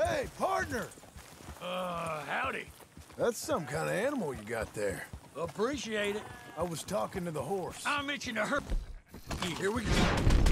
Hey, partner! Howdy. That's some kind of animal you got there. Appreciate it. I was talking to the horse. I'm itching to hurt. Here we go.